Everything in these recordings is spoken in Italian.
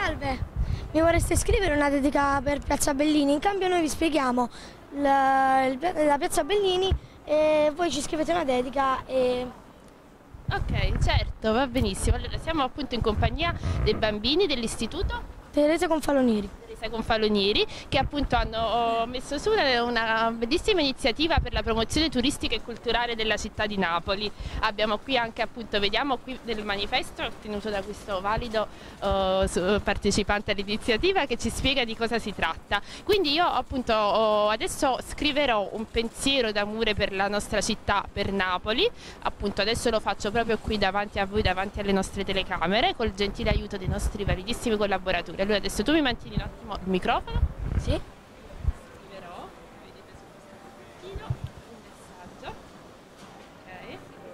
Salve, mi vorreste scrivere una dedica per Piazza Bellini? In cambio noi vi spieghiamo la Piazza Bellini e voi ci scrivete una dedica e... Ok, certo, va benissimo. Allora, siamo appunto in compagnia dei bambini dell'istituto Teresa Confalonieri. Confalonieri, che appunto hanno messo su una bellissima iniziativa per la promozione turistica e culturale della città di Napoli. Abbiamo qui anche appunto, vediamo qui del manifesto ottenuto da questo valido partecipante all'iniziativa che ci spiega di cosa si tratta. Quindi io appunto adesso scriverò un pensiero d'amore per la nostra città, per Napoli. Appunto adesso lo faccio proprio qui davanti a voi, davanti alle nostre telecamere, col gentile aiuto dei nostri validissimi collaboratori. Allora adesso tu mi mantieni un attimo il microfono. Sì. Scriverò, vedete su questo fogliettino, un messaggio. Ok.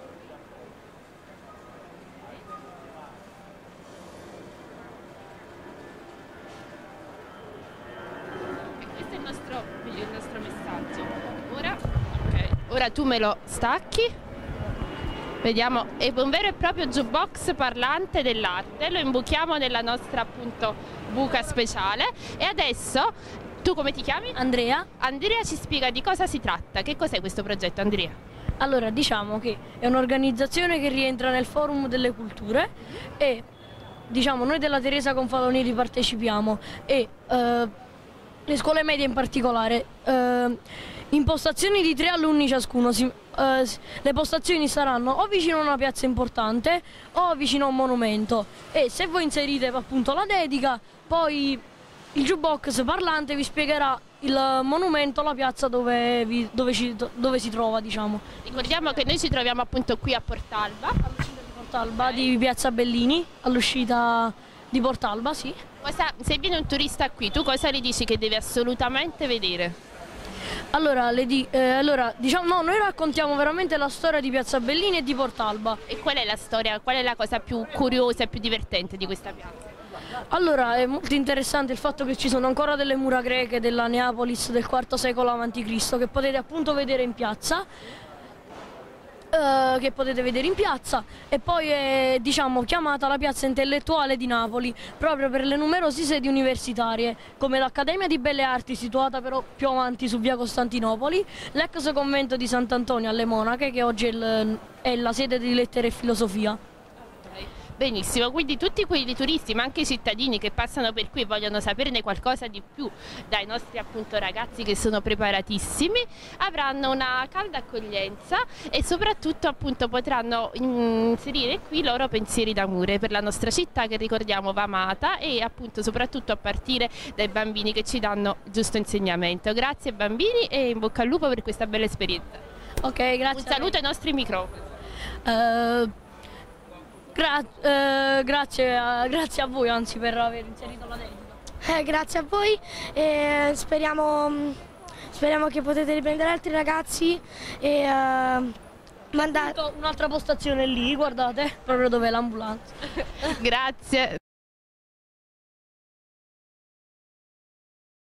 Ok, questo è il nostro messaggio. Ora tu me lo stacchi. Vediamo, è un vero e proprio jukebox parlante dell'arte, lo imbuchiamo nella nostra appunto buca speciale e adesso tu come ti chiami? Andrea. Andrea ci spiega di cosa si tratta, che cos'è questo progetto, Andrea? Allora, diciamo che è un'organizzazione che rientra nel Forum delle Culture e diciamo noi della Teresa Confalonieri partecipiamo e le scuole medie in particolare, in postazioni di 3 alunni ciascuno, le postazioni saranno o vicino a una piazza importante o vicino a un monumento e se voi inserite appunto la dedica, poi il jukebox parlante vi spiegherà il monumento, la piazza dove si trova, diciamo. Ricordiamo che noi ci troviamo appunto qui a Portalba. All'uscita di Portalba, di Piazza Bellini, all'uscita di Portalba, sì. Se viene un turista qui, tu cosa gli dici che deve assolutamente vedere? Allora, diciamo, no, noi raccontiamo veramente la storia di Piazza Bellini e di Portalba. E qual è la storia, qual è la cosa più curiosa e più divertente di questa piazza? Allora, è molto interessante il fatto che ci sono ancora delle mura greche della Neapolis del IV secolo a.C. che potete appunto vedere in piazza. E poi è diciamo chiamata la piazza intellettuale di Napoli proprio per le numerose sedi universitarie come l'Accademia di Belle Arti situata però più avanti su via Costantinopoli, l'ex convento di Sant'Antonio alle Monache che oggi è la sede di lettere e filosofia. Benissimo, quindi tutti quei turisti ma anche i cittadini che passano per qui e vogliono saperne qualcosa di più dai nostri appunto ragazzi che sono preparatissimi avranno una calda accoglienza e soprattutto appunto potranno inserire qui i loro pensieri d'amore per la nostra città che ricordiamo va amata e appunto soprattutto a partire dai bambini che ci danno giusto insegnamento. Grazie bambini e in bocca al lupo per questa bella esperienza. Ok, grazie. Un saluto ai nostri microfoni. Grazie a voi anzi per aver inserito la dedica. Grazie a voi e speriamo che potete riprendere altri ragazzi e mandare... Un'altra postazione lì, guardate, proprio dove è l'ambulanza. Grazie.